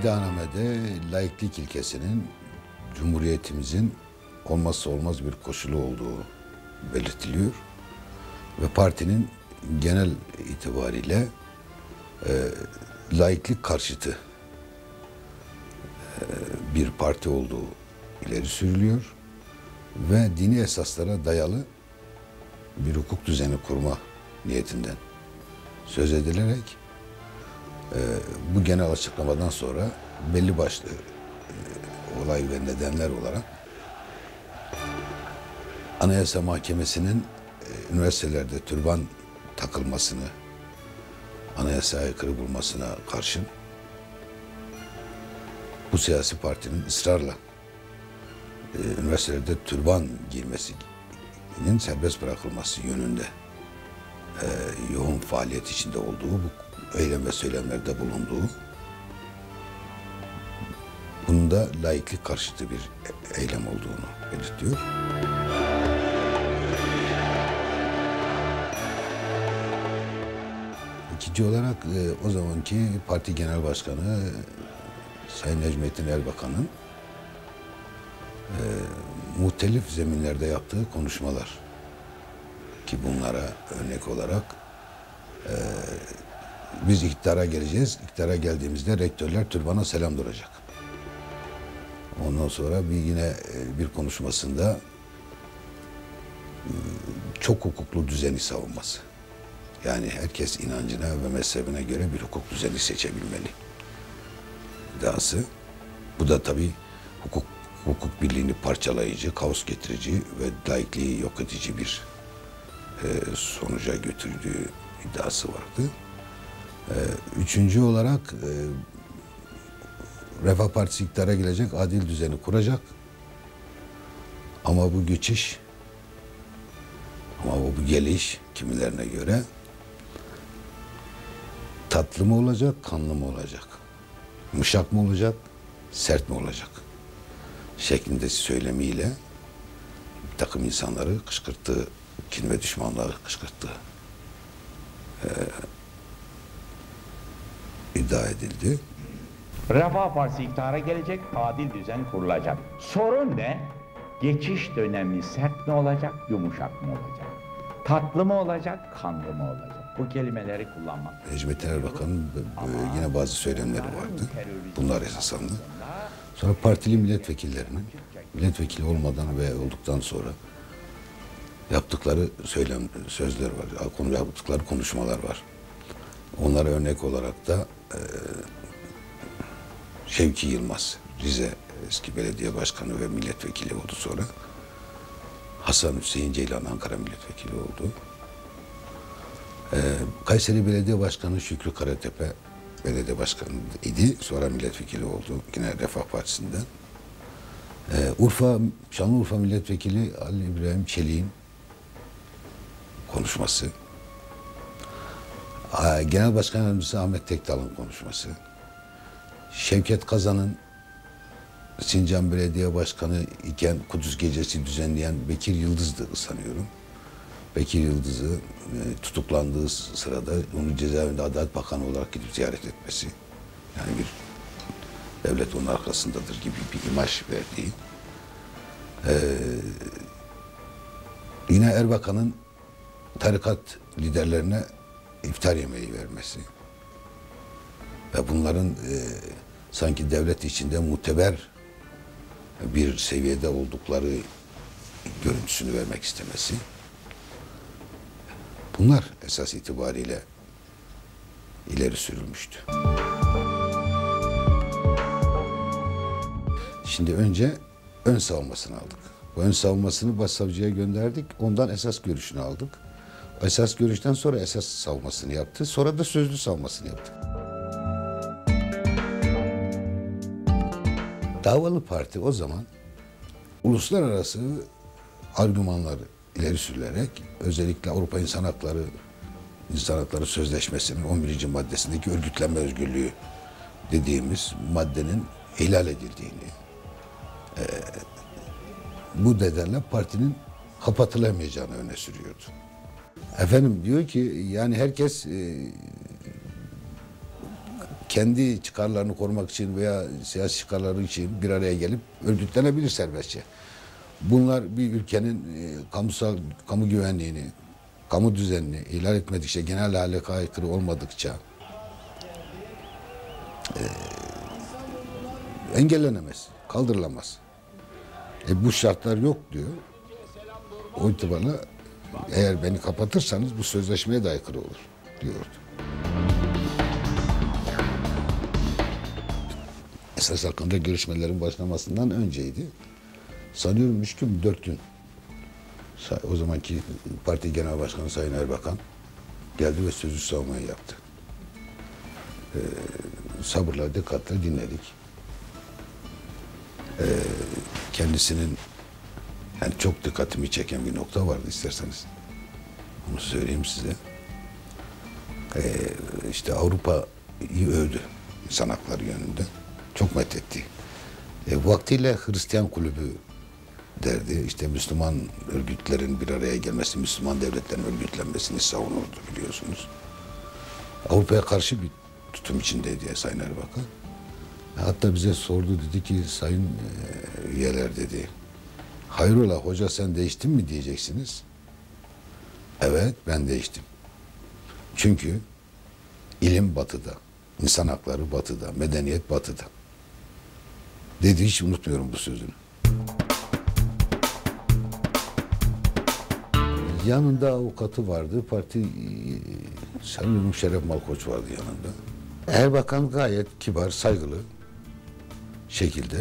İddianamede laiklik ilkesinin Cumhuriyetimizin olmazsa olmaz bir koşulu olduğu belirtiliyor. Ve partinin genel itibariyle laiklik karşıtı bir parti olduğu ileri sürülüyor. Ve dini esaslara dayalı bir hukuk düzeni kurma niyetinden söz edilerek bu genel açıklamadan sonra belli başlı olay ve nedenler olarak Anayasa Mahkemesi'nin üniversitelerde türban takılmasını anayasaya aykırı bulmasına karşın bu siyasi partinin ısrarla üniversitelerde türban giymesinin serbest bırakılması yönünde yoğun faaliyet içinde olduğu, bu eylem ve söylemlerde bulunduğu, bunun da laiklik karşıtı bir eylem olduğunu belirtiyor. İkinci olarak o zamanki parti genel başkanı Sayın Necmettin Erbakan'ın muhtelif zeminlerde yaptığı konuşmalar ki bunlara örnek olarak biz iktidara geleceğiz. İktidara geldiğimizde rektörler türbana selam duracak. Ondan sonra yine bir konuşmasında çok hukuklu düzeni savunması. Yani herkes inancına ve mezhebine göre bir hukuk düzeni seçebilmeli iddiası. Bu da tabii hukuk birliğini parçalayıcı, kaos getirici ve laikliği yok edici bir sonuca götürdüğü iddiası vardı. Üçüncü olarak Refah Partisi iktidara gelecek, adil düzeni kuracak. Ama bu geçiş, bu geliş kimilerine göre tatlı mı olacak, kanlı mı olacak? Yumuşak mı olacak, sert mi olacak? Şeklinde söylemiyle bir takım insanları kışkırttığı, kin ve düşmanlığı kışkırttığı iddia edildi. Refah Partisi iktidara gelecek, adil düzen kurulacak. Sorun ne? Geçiş dönemi sert mi olacak, yumuşak mı olacak? Tatlı mı olacak, kanlı mı olacak? Bu kelimeleri kullanmak. Necmettin Erbakan'ın yine bazı söylemleri vardı. Bunlar esas alındı. Sonra partili milletvekillerinin milletvekili olmadan ve olduktan sonra yaptıkları sözler var, yaptıkları konuşmalar var. Onlara örnek olarak da Şevki Yılmaz, Rize eski belediye başkanı ve milletvekili oldu sonra. Hasan Hüseyin Ceylan Ankara milletvekili oldu. Kayseri Belediye Başkanı Şükrü Karatepe belediye başkanı idi. Sonra milletvekili oldu yine Refah Partisi'nden. Şanlıurfa milletvekili Ali İbrahim Çelik'in konuşması. Genel Başkan Yardımcısı Ahmet Tekdal'ın konuşması. Şevket Kazan'ın Sincan Belediye Başkanı iken Kudüs Gecesi düzenleyen Bekir Yıldız'dı sanıyorum. Bekir Yıldız'ı tutuklandığı sırada onu cezaevinde Adalet Bakanı olarak gidip ziyaret etmesi. Yani bir devlet onun arkasındadır gibi bir imaj verdiği. Yine Erbakan'ın tarikat liderlerine iftar yemeği vermesi ve bunların sanki devlet içinde muteber bir seviyede oldukları görüntüsünü vermek istemesi. Bunlar esas itibariyle ileri sürülmüştü. Şimdi önce ön savunmasını aldık. Bu ön savunmasını başsavcıya gönderdik. Ondan esas görüşünü aldık. Esas görüşten sonra esas savunmasını yaptı. Sonra da sözlü savunmasını yaptı. Davalı parti o zaman uluslararası argümanları ileri sürülerek özellikle Avrupa İnsan Hakları Sözleşmesi'nin 11. maddesindeki örgütlenme özgürlüğü dediğimiz maddenin ihlal edildiğini, bu nedenle partinin kapatılamayacağını öne sürüyordu. Efendim diyor ki yani herkes kendi çıkarlarını korumak için veya siyasi çıkarları için bir araya gelip örgütlenebilir serbestçe. Bunlar bir ülkenin kamu güvenliğini, kamu düzenini ihlal etmedikçe, genel ahlaka aykırı olmadıkça engellenemez, kaldırılamaz. Bu şartlar yok diyor. O itibarla eğer beni kapatırsanız bu sözleşmeye de aykırı olur diyordu. Esas hakkında görüşmelerin başlamasından önceydi. Sanıyorum 3 gün 4 gün o zamanki parti genel başkanı Sayın Erbakan geldi ve sözlü savunmayı yaptı. Sabırla, dikkatle dinledik. Kendisinin yani çok dikkatimi çeken bir nokta vardı, isterseniz onu söyleyeyim size. İşte Avrupa'yı övdü insan hakları yönünde. Çok methetti. Vaktiyle Hristiyan kulübü derdi. İşte Müslüman örgütlerin bir araya gelmesi, Müslüman devletlerin örgütlenmesini savunurdu, biliyorsunuz. Avrupa'ya karşı bir tutum içindeydi Sayın Erbakan. Hatta bize sordu, dedi ki sayın üyeler dedi. Hayrola hoca sen değiştin mi diyeceksiniz. Evet, ben değiştim. Çünkü ilim batıda, insan hakları batıda, medeniyet batıda. Dedi, hiç unutmuyorum bu sözünü. Yanında avukatı vardı, parti sanırım Şeref Malkoç vardı yanında. Erbakan gayet kibar, saygılı şekilde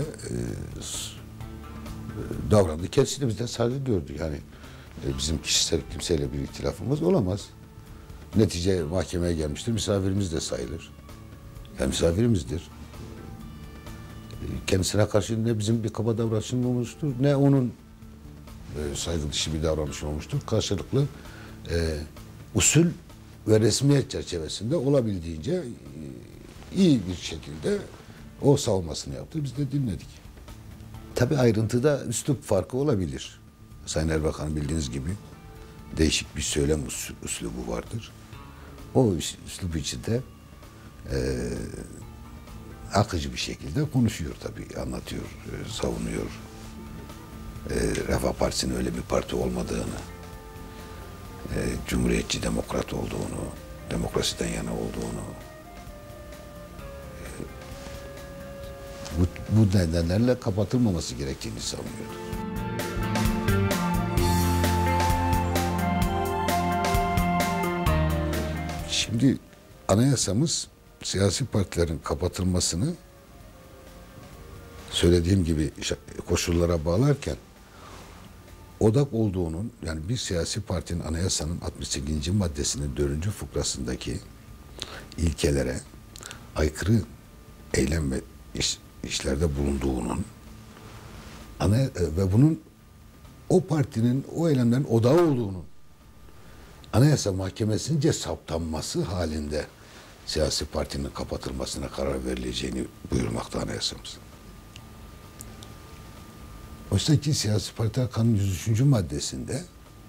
davrandı. Kendisine bizden saygı gördü. Yani bizim kişisel kimseyle bir ihtilafımız olamaz. Netice mahkemeye gelmiştir. Misafirimiz de sayılır. Yani misafirimizdir. Kendisine karşı ne bizim bir kaba davranışım olmuştur, ne onun saygı dışı bir davranış olmuştur. Karşılıklı usul ve resmiyet çerçevesinde olabildiğince iyi bir şekilde o savunmasını yaptı. Biz de dinledik. Tabii ayrıntıda üslup farkı olabilir. Sayın Erbakan'ın bildiğiniz gibi değişik bir söylem üslubu vardır. O üslup içinde akıcı bir şekilde konuşuyor tabii, anlatıyor, savunuyor. Refah Partisi'nin öyle bir parti olmadığını, cumhuriyetçi demokrat olduğunu, demokrasiden yana olduğunu, bu nedenlerle kapatılmaması gerektiğini savunuyordu. Şimdi anayasamız siyasi partilerin kapatılmasını söylediğim gibi koşullara bağlarken odak olduğunun, yani bir siyasi partinin anayasanın 68. maddesinin 4. fıkrasındaki ilkelere aykırı eylem ve işlerde bulunduğunun ve bunun o partinin o eylemlerin odağı olduğunun Anayasa Mahkemesi'nce saptanması halinde siyasi partinin kapatılmasına karar verileceğini buyurmakta anayasamız. Oysa ki Siyasi Partiler Kanunu 103. maddesinde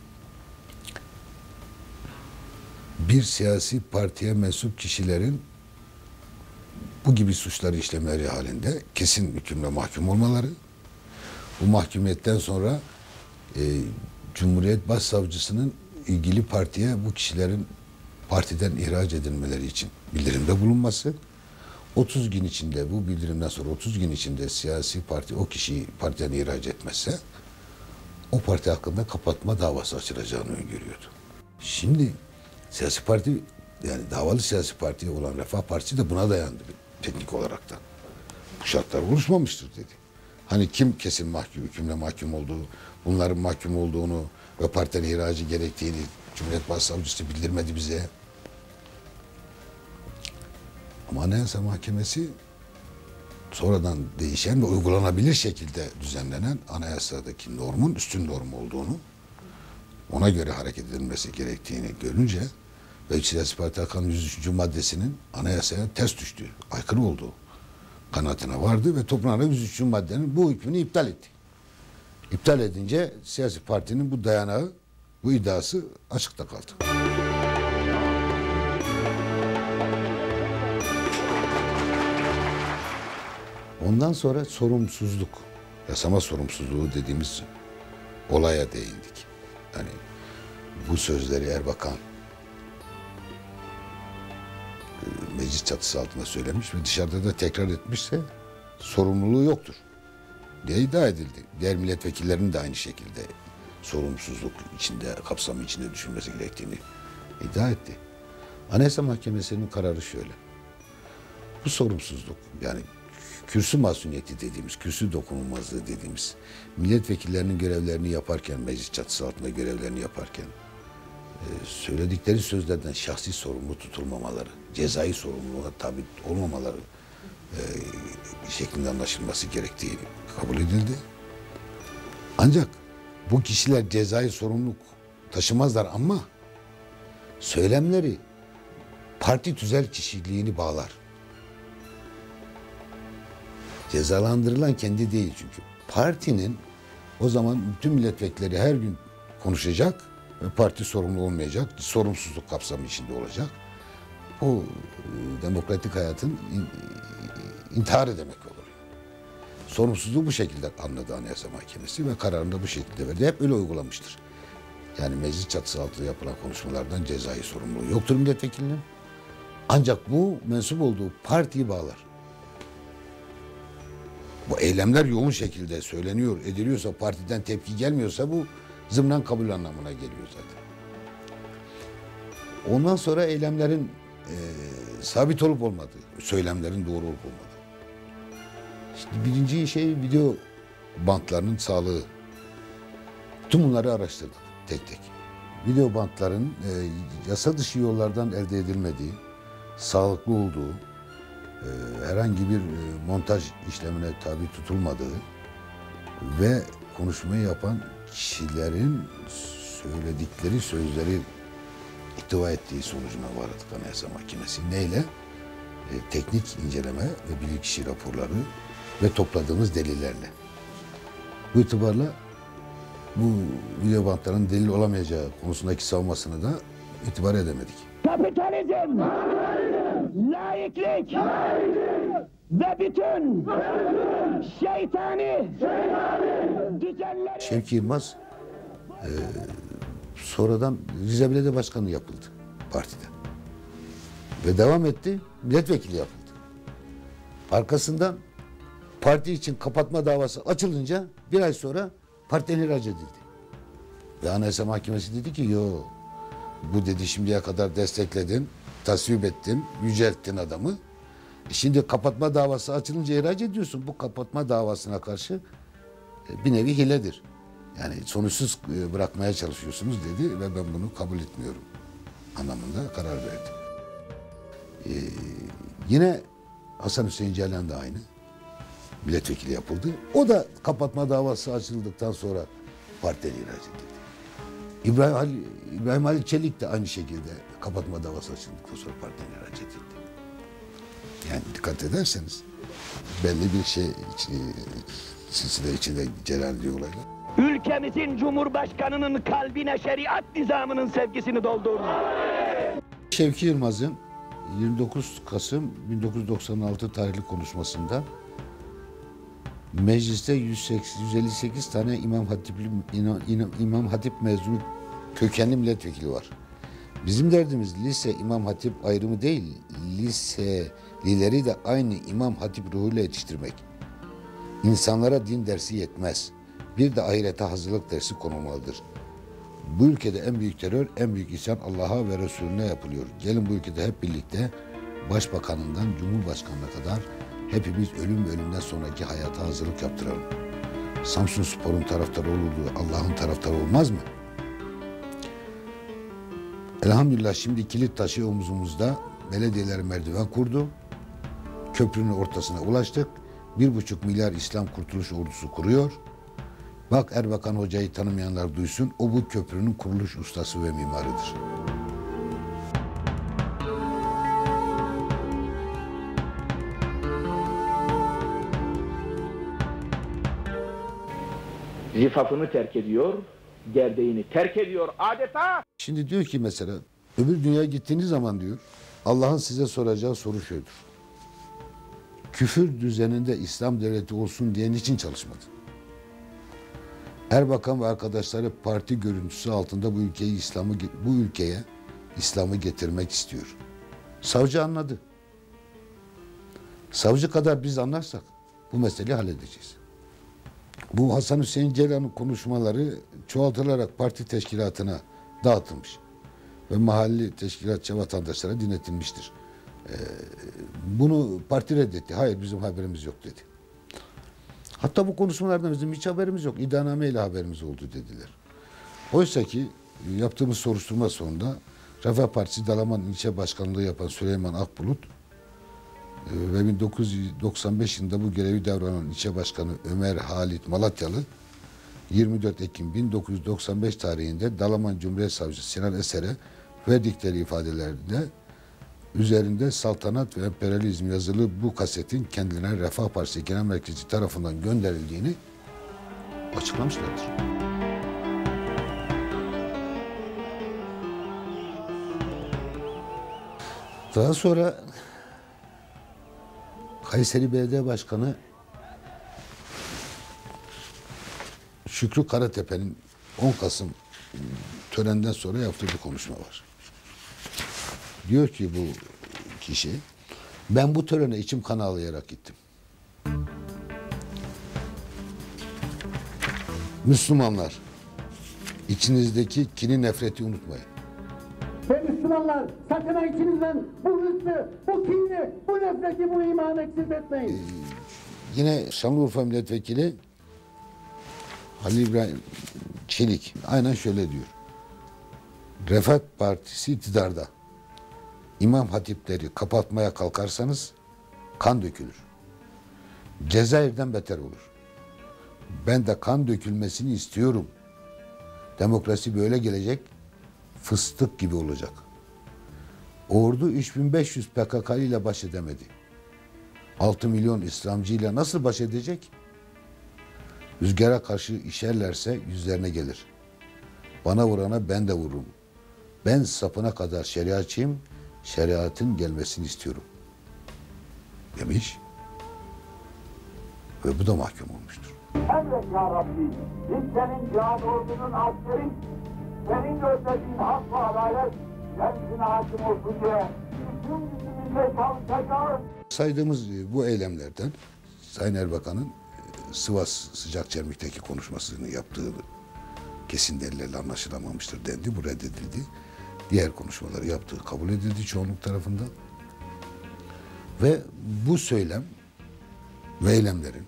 bir siyasi partiye mensup kişilerin bu gibi suçları işlemeleri halinde kesin hükümle mahkum olmaları, bu mahkumiyetten sonra Cumhuriyet Başsavcısının ilgili partiye bu kişilerin partiden ihraç edilmeleri için bildirimde bulunması, 30 gün içinde, bu bildirimden sonra 30 gün içinde siyasi parti o kişiyi partiden ihraç etmezse o parti hakkında kapatma davası açılacağını öngörüyordu. Şimdi siyasi parti, yani davalı siyasi parti olan Refah Partisi de buna dayandı teknik olaraktan. Bu şartlar oluşmamıştır dedi. Hani kim kesin mahkum, hükümle mahkum olduğu, bunların mahkum olduğunu ve partiden ihracı gerektiğini Cumhuriyet Başsavcısı bildirmedi bize. Ama Anayasa Mahkemesi sonradan değişen ve uygulanabilir şekilde düzenlenen anayasadaki normun üstün norm olduğunu, ona göre hareket edilmesi gerektiğini görünce ve Siyasi Partiler Kanunu 103. maddesinin anayasaya ters düştüğü, aykırı olduğu kanaatine vardı ve toprağına 103. maddenin bu hükmünü iptal etti. İptal edince siyasi partinin bu dayanağı, bu iddiası açıkta kaldı. Ondan sonra sorumsuzluk, yasama sorumsuzluğu dediğimiz olaya değindik. Yani bu sözleri Erbakan meclis çatısı altında söylemiş ve dışarıda da tekrar etmişse sorumluluğu yoktur diye iddia edildi. Diğer milletvekillerinin de aynı şekilde sorumsuzluk içinde, kapsamı içinde düşünmesi gerektiğini iddia etti. Anayasa Mahkemesi'nin kararı şöyle. Bu sorumsuzluk, yani kürsü masumiyeti dediğimiz, kürsü dokunulmazlığı dediğimiz, milletvekillerinin görevlerini yaparken, meclis çatısı altında görevlerini yaparken söyledikleri sözlerden şahsi sorumlu tutulmamaları, cezai sorumluluğa tabi olmamaları şeklinde anlaşılması gerektiği kabul edildi. Ancak bu kişiler cezai sorumluluk taşımazlar ama söylemleri parti tüzel kişiliğini bağlar. Cezalandırılan kendi değil çünkü. Partinin o zaman bütün milletvekilleri her gün konuşacak ve parti sorumlu olmayacak, sorumsuzluk kapsamı içinde olacak. Bu demokratik hayatın intiharı demek olur. Sorumsuzluğu bu şekilde anladı Anayasa Mahkemesi ve kararını bu şekilde verdi. Hep öyle uygulamıştır. Yani meclis çatısı altında yapılan konuşmalardan cezai sorumluluğu yoktur milletvekilinin. Ancak bu mensup olduğu partiyi bağlar. Bu eylemler yoğun şekilde söyleniyor, ediliyorsa, partiden tepki gelmiyorsa bu zımnen kabul anlamına geliyor zaten. Ondan sonra eylemlerin sabit olup olmadığı, söylemlerin doğru olup olmadığı. Şimdi birinci şey video bantlarının sağlığı. Tüm bunları araştırdık tek tek. Video bantların yasa dışı yollardan elde edilmediği, sağlıklı olduğu, herhangi bir montaj işlemine tabi tutulmadığı ve konuşmayı yapan kişilerin söyledikleri sözleri ihtiva ettiği sonucuna vardık Anayasa Mahkemesi. Neyle? Teknik inceleme ve bilirkişi raporları ve topladığımız delillerle. Bu itibarla bu video bantların delil olamayacağı konusundaki savunmasını da itibar edemedik. Kapitalizm, laiklik ve bütün şeytani düzenleri... Şevki Yılmaz sonradan Rize Belediye Başkanı yapıldı partide. Ve devam etti, milletvekili yapıldı. Arkasından parti için kapatma davası açılınca bir ay sonra partiden ihraç edildi. Ve Anayasa Mahkemesi dedi ki yo, bu dedi şimdiye kadar destekledin, tasvip ettin, yücelttin adamı. Şimdi kapatma davası açılınca ihraç ediyorsun. Bu kapatma davasına karşı bir nevi hiledir. Yani sonuçsuz bırakmaya çalışıyorsunuz dedi ve ben bunu kabul etmiyorum anlamında karar verdi. Yine Hasan Hüseyin Ceylan da aynı. Milletvekili yapıldı. O da kapatma davası açıldıktan sonra partiden ihraç edildi. İbrahim Halil Çelik de aynı şekilde kapatma davası açıldıktan sonra partiden ihraç edildi. Yani dikkat ederseniz belli bir şey silsile içinde cereyan ediyor olaylar. Ülkemizin Cumhurbaşkanı'nın kalbine şeriat nizamının sevgisini doldurun. Şevki Yılmaz'ın 29 Kasım 1996 tarihli konuşmasında mecliste 158 tane İmam Hatip mezunu kökenli milletvekili var. Bizim derdimiz lise İmam Hatip ayrımı değil, liselileri de aynı İmam Hatip ruhuyla yetiştirmek. İnsanlara din dersi yetmez. Bir de ahirete hazırlık dersi konulmalıdır. Bu ülkede en büyük terör, en büyük isyan Allah'a ve Resulüne yapılıyor. Gelin bu ülkede hep birlikte Başbakanından Cumhurbaşkanına kadar hepimiz ölüm ve ölümden sonraki hayata hazırlık yaptıralım. Samsunspor'un taraftarı olurdu, Allah'ın taraftarı olmaz mı? Elhamdülillah şimdi kilit taşı omuzumuzda, belediyeler merdiven kurdu. Köprünün ortasına ulaştık. 1,5 milyar İslam Kurtuluş Ordusu kuruyor. Bak Erbakan Hoca'yı tanımayanlar duysun, o bu köprünün kuruluş ustası ve mimarıdır. Zifafını terk ediyor, gerdeğini terk ediyor adeta. Şimdi diyor ki mesela, öbür dünyaya gittiğiniz zaman diyor, Allah'ın size soracağı soru şudur. küfür düzeninde İslam devleti olsun diyen için çalışmadı. Erbakan ve arkadaşları parti görüntüsü altında bu ülkeye İslam'ı getirmek istiyor. Savcı anladı. Savcı kadar biz anlarsak bu meseleyi halledeceğiz. Bu Hasan Hüseyin Ceylan'ın konuşmaları çoğaltılarak parti teşkilatına dağıtılmış ve mahalli teşkilatçı vatandaşlara dinletilmiştir. Bunu parti reddetti. Hayır, bizim haberimiz yok dedi. Hatta bu konuşmalardan bizim hiç haberimiz yok. İddianame ile haberimiz oldu dediler. Oysa ki yaptığımız soruşturma sonunda Refah Partisi Dalaman İlçe Başkanlığı yapan Süleyman Akbulut ve 1995 yılında bu görevi devranan ilçe başkanı Ömer Halit Malatyalı 24 Ekim 1995 tarihinde Dalaman Cumhuriyet Savcısı Sinan Eser'e verdikleri ifadelerde üzerinde saltanat ve emperyalizm yazılı bu kasetin kendilerine Refah Partisi Genel Merkezi tarafından gönderildiğini açıklamışlardır. Daha sonra Kayseri Belediye Başkanı Şükrü Karatepe'nin 10 Kasım törenden sonra yaptığı bir konuşma var. Diyor ki bu kişi, ben bu törene içim kan ağlayarak gittim. Müslümanlar, içinizdeki kini, nefreti unutmayın. Ve Müslümanlar, sakın ha içinizden bu hırsı, bu kini, bu nefreti, bu imanı eksik etmeyin. Yine Şanlıurfa Milletvekili Halil İbrahim Çelik aynen şöyle diyor. Refah Partisi iktidarda. İmam hatipleri kapatmaya kalkarsanız kan dökülür. Cezayir'den beter olur. Ben de kan dökülmesini istiyorum. Demokrasi böyle gelecek, fıstık gibi olacak. Ordu 3500 PKK ile baş edemedi. 6 milyon İslamcı ile nasıl baş edecek? Rüzgara karşı işerlerse yüzlerine gelir. Bana vurana ben de vururum. Ben sapına kadar şeriatçıyım, şeriatın gelmesini istiyorum demiş ve bu da mahkum olmuştur. Emret ya Rabbi, biz senin cihan ordunun askeri, senin gösterdiğin hak ve adalet, kendisine hakim olsun diye bütün gücümüzle çalışacağız. Saydığımız bu eylemlerden Sayın Erbakan'ın Sivas Sıcak Çermik'teki konuşmasını yaptığı kesin delillerle anlaşılamamıştır dendi. Bu reddedildi. Diğer konuşmaları yaptığı kabul edildi çoğunluk tarafından. Ve bu söylem ve eylemlerin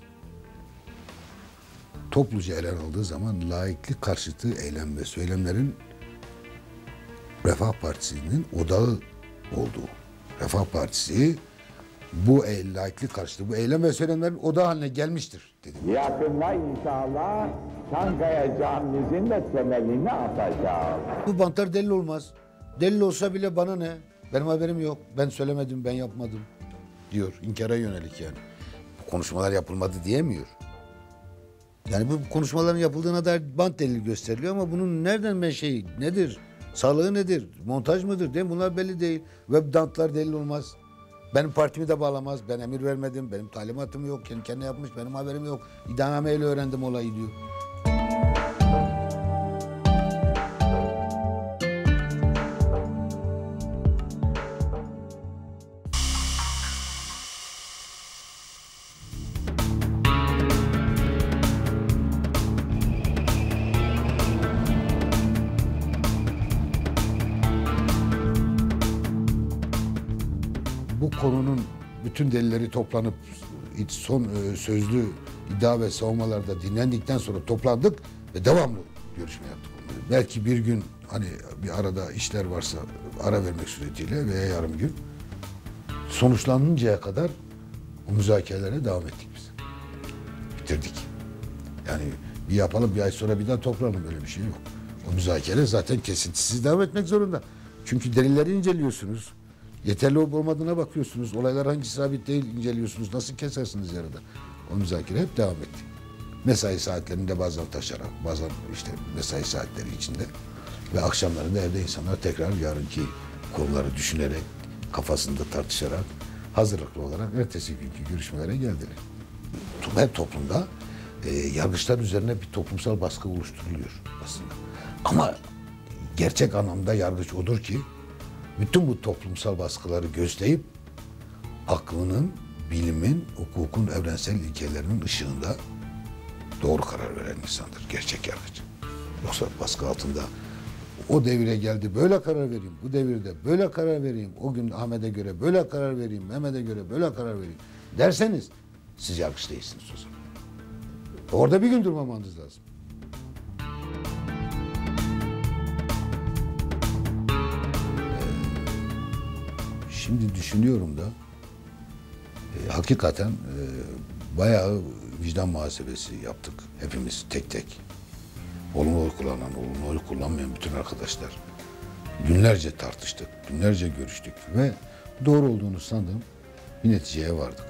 topluca ele alındığı zaman laiklik karşıtı eylem ve söylemlerin Refah Partisi'nin odağı olduğu. Refah Partisi bu laiklik karşıtı bu eylem ve söylemlerin odağı haline gelmiştir dedim. Yakında inşallah Çankaya Camimizin de temelini atacağız. Bu bantlar delil olmaz. Delil olsa bile bana ne? Benim haberim yok. Ben söylemedim, ben yapmadım diyor. İnkara yönelik yani. Bu konuşmalar yapılmadı diyemiyor. Yani bu konuşmaların yapıldığına dair bant delili gösteriliyor ama bunun nereden menşei nedir? Sağlığı nedir? Montaj mıdır? Değil mi? Bunlar belli değil. Ve bantlar delil olmaz. Benim partimi de bağlamaz. Ben emir vermedim. Benim talimatım yok. Kendi kendine yapmış. Benim haberim yok. İddianameyle öğrendim olayı diyor. Bu konunun bütün delilleri toplanıp son sözlü iddia ve savunmalarda dinlendikten sonra toplandık ve devamlı görüşme yaptık. Belki bir gün hani bir arada işler varsa ara vermek suretiyle veya yarım gün sonuçlanıncaya kadar o müzakerelere devam ettik biz. Bitirdik. Yani bir yapalım bir ay sonra bir daha toplanalım öyle bir şey yok. O müzakere zaten kesintisiz devam etmek zorunda. Çünkü delilleri inceliyorsunuz. Yeterli olup olmadığına bakıyorsunuz. Olaylar hangisi sabit değil inceliyorsunuz. Nasıl kesersiniz yarıda? O müzakere hep devam etti. Mesai saatlerinde bazen taşarak, bazen işte mesai saatleri içinde ve akşamlarında evde insanlar tekrar yarınki konuları düşünerek, kafasında tartışarak hazırlıklı olarak ertesi günkü görüşmelere geldiler. Her toplumda yargıçlar üzerine bir toplumsal baskı oluşturuluyor aslında. Ama gerçek anlamda yargıç odur ki bütün bu toplumsal baskıları gözleyip aklının, bilimin, hukukun evrensel ilkelerinin ışığında doğru karar veren insandır gerçek yargıç. Yoksa baskı altında o devire geldi böyle karar vereyim, bu devirde böyle karar vereyim, o gün Ahmet'e göre böyle karar vereyim, Mehmet'e göre böyle karar vereyim derseniz siz yargıç değilsiniz o zaman. Orada bir gün durmamanız lazım. Şimdi düşünüyorum da hakikaten bayağı vicdan muhasebesi yaptık hepimiz tek tek. Olumlu oy kullanan, olumlu oy kullanmayan bütün arkadaşlar. Günlerce tartıştık, günlerce görüştük ve doğru olduğunu sandığım bir neticeye vardık.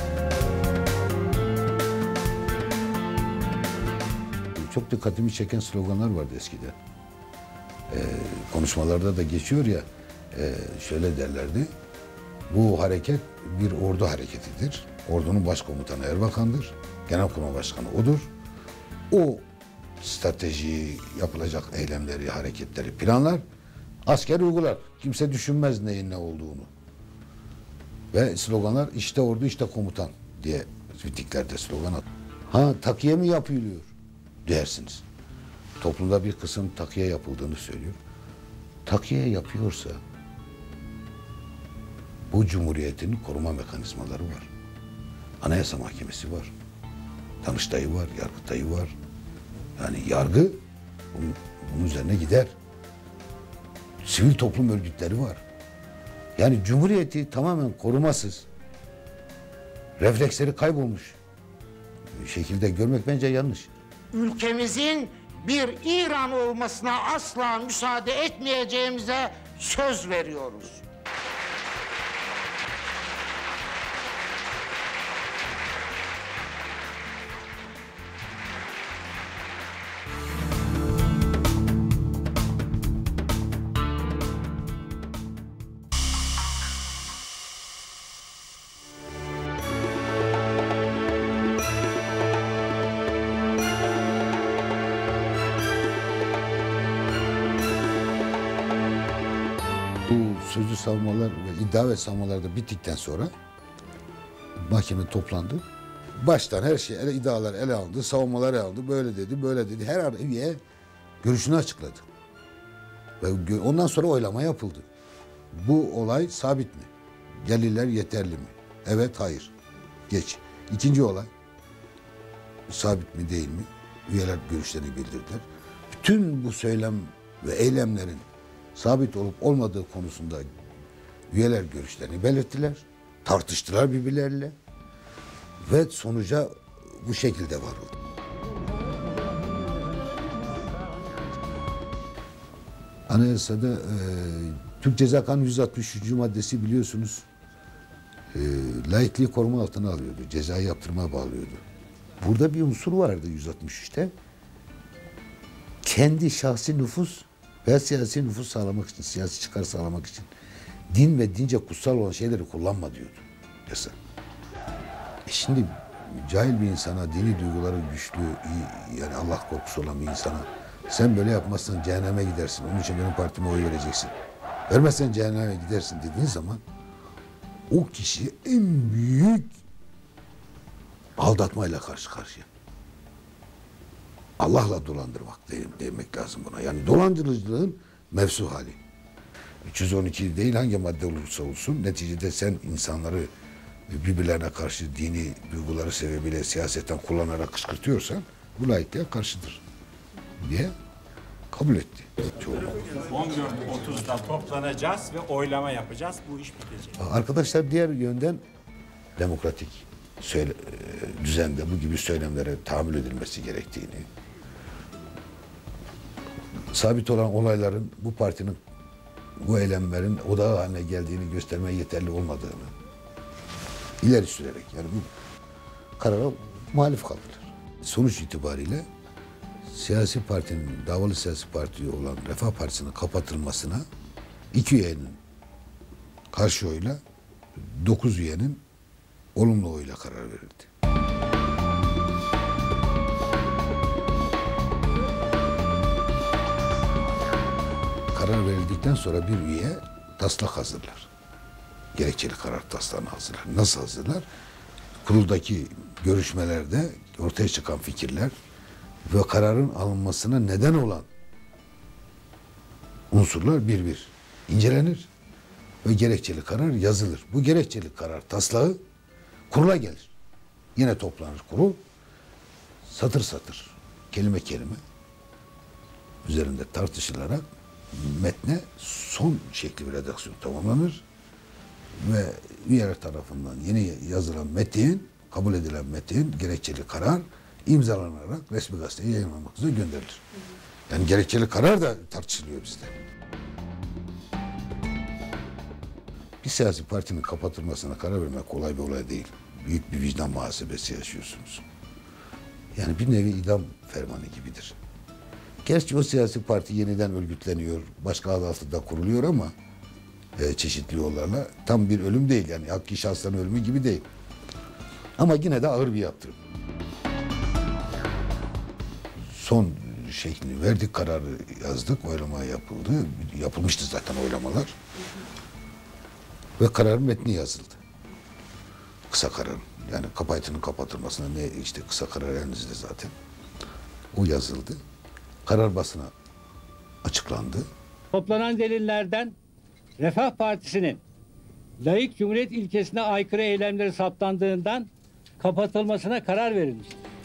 Çok dikkatimi çeken sloganlar vardı eskiden. Konuşmalarda da geçiyor ya, şöyle derlerdi. Bu hareket bir ordu hareketidir. Ordunun başkomutanı Erbakan'dır. Genelkurmay Başkanı odur. O stratejiyi, yapılacak eylemleri, hareketleri planlar. Asker uygular. Kimse düşünmez neyin ne olduğunu. Ve sloganlar işte ordu işte komutan diye mitinglerde slogan at. Ha takiye mi yapılıyor dersiniz. Toplumda bir kısım takiye yapıldığını söylüyor. Takiye yapıyorsa bu cumhuriyetin koruma mekanizmaları var. Anayasa Mahkemesi var. Danıştay'ı var, Yargıtay'ı var. Yani yargı bunun üzerine gider. Sivil toplum örgütleri var. Yani cumhuriyeti tamamen korumasız, refleksleri kaybolmuş şekilde görmek bence yanlış. Ülkemizin bir İran olmasına asla müsaade etmeyeceğimize söz veriyoruz. Bu sözlü savunmalar ve iddia ve savunmalar da bittikten sonra mahkeme toplandı. Baştan her şey, iddialar ele alındı, savunmalar ele alındı, böyle dedi, böyle dedi. Her üye görüşünü açıkladı. Ve ondan sonra oylama yapıldı. Bu olay sabit mi? Deliller yeterli mi? Evet, hayır. Geç. İkinci olay, sabit mi değil mi? Üyeler görüşlerini bildirdiler. Bütün bu söylem ve eylemlerin sabit olup olmadığı konusunda üyeler görüşlerini belirttiler. Tartıştılar birbirleriyle. Ve sonuca bu şekilde varıldı. Anayasada Türk Ceza Kanunu 163. maddesi biliyorsunuz laikliği koruma altına alıyordu. Cezai yaptırıma bağlıyordu. Burada bir unsur vardı 163'te. Kendi şahsi nüfus ve siyasi nüfus sağlamak için, siyasi çıkar sağlamak için din ve dince kutsal olan şeyleri kullanma diyordu yasa. Şimdi cahil bir insana, dini duyguları güçlü, iyi, yani Allah korkusu olan bir insana sen böyle yapmazsan cehenneme gidersin, onun için benim partime oy vereceksin, vermezsen cehenneme gidersin dediğin zaman o kişi en büyük aldatmayla karşı karşıya. Allah'la dolandırmak demek lazım buna. Yani dolandırıcılığın mevzu hali. 312 değil hangi madde olursa olsun neticede sen insanları birbirlerine karşı dini duyguları sebebiyle siyasetten kullanarak kışkırtıyorsan bu laikliğe karşıdır diye kabul etti. 14.30'da toplanacağız ve oylama yapacağız. Bu iş bitecek. Arkadaşlar diğer yönden demokratik düzende bu gibi söylemlere tahammül edilmesi gerektiğini, sabit olan olayların bu partinin, bu eylemlerin odağı haline geldiğini göstermeye yeterli olmadığını ileri sürerek yani bu karara muhalif kaldılar. Sonuç itibariyle siyasi partinin, davalı siyasi parti olan Refah Partisi'nin kapatılmasına 2 üyenin karşı oyla 9 üyenin olumlu oyla karar verildi. Karar verildikten sonra bir üye taslak hazırlar. Gerekçeli karar taslağını hazırlar. Nasıl hazırlar? Kuruldaki görüşmelerde ortaya çıkan fikirler ve kararın alınmasına neden olan unsurlar bir bir incelenir ve gerekçeli karar yazılır. Bu gerekçeli karar taslağı kurula gelir. Yine toplanır kurul, satır satır, kelime kelime üzerinde tartışılarak metne son şekli bir redaksiyon tamamlanır ve üyeler tarafından yeni yazılan metin, kabul edilen metin, gerekçeli karar imzalanarak resmi gazeteye yayınlanmak üzere gönderilir. Yani gerekçeli karar da tartışılıyor bizde. Bir siyasi partinin kapatılmasına karar vermek kolay bir olay değil. Büyük bir vicdan muhasebesi yaşıyorsunuz. Yani bir nevi idam fermanı gibidir. Gerçi o siyasi parti yeniden örgütleniyor, başka adı altında kuruluyor ama çeşitli yollarla tam bir ölüm değil. Yani hakkı şahsların ölümü gibi değil. Ama yine de ağır bir yaptırım. Son şeklini verdik, kararı yazdık, oylama yapıldı. Yapılmıştı zaten oylamalar. Ve kararın metni yazıldı. Kısa kararın. Yani kapayıtının kapatılmasına ne işte kısa karar elinizde zaten. O yazıldı. Karar basına açıklandı. Toplanan delillerden Refah Partisi'nin laik cumhuriyet ilkesine aykırı eylemleri saptandığından kapatılmasına karar verilmiştir.